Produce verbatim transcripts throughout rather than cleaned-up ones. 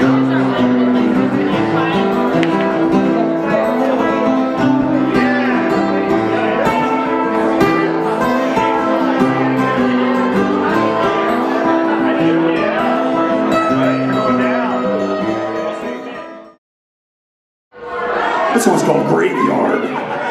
This one's called Graveyard.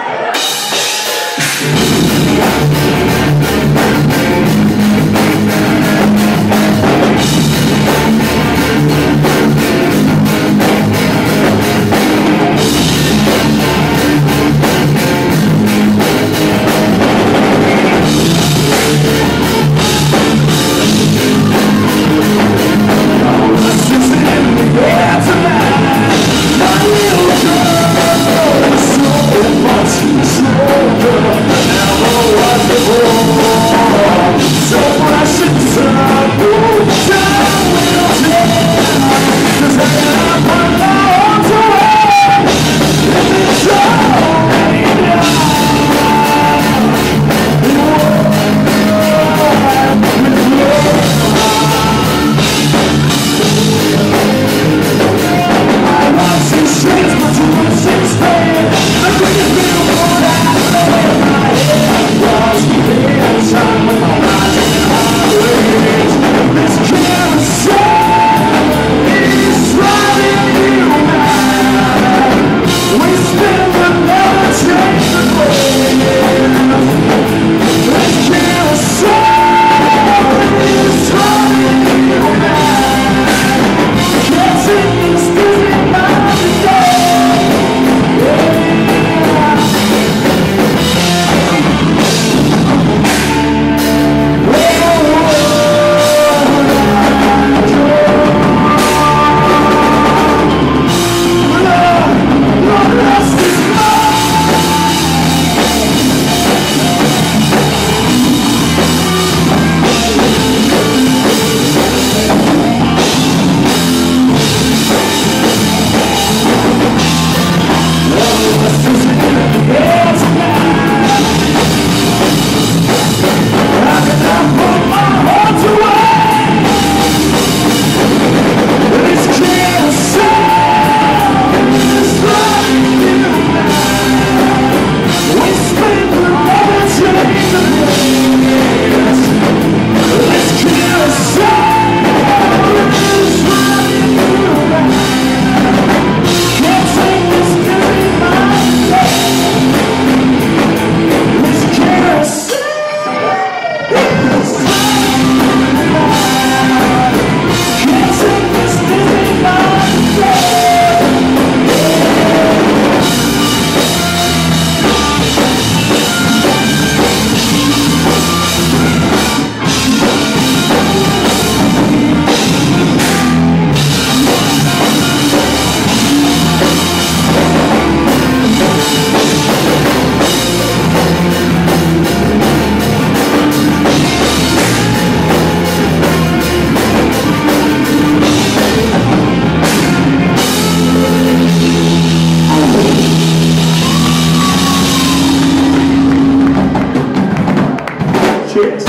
Cheers.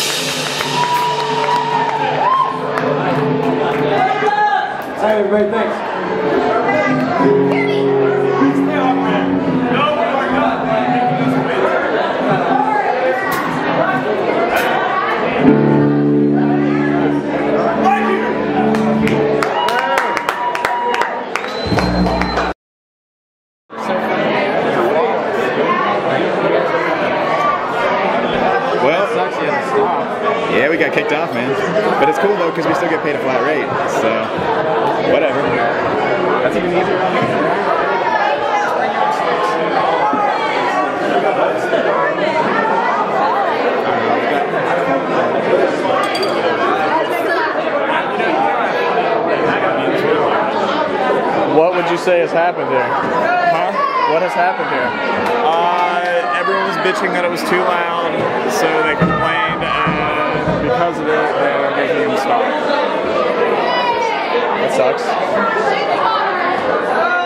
Hi, everybody. Thanks. Yeah, we got kicked off, man. But it's cool though, because we still get paid a flat rate. So, whatever. That's even easier. What would you say has happened here? Huh? What has happened here? Uh, everyone was bitching that it was too loud, so they complained, and because of it, they're making them stop. That sucks.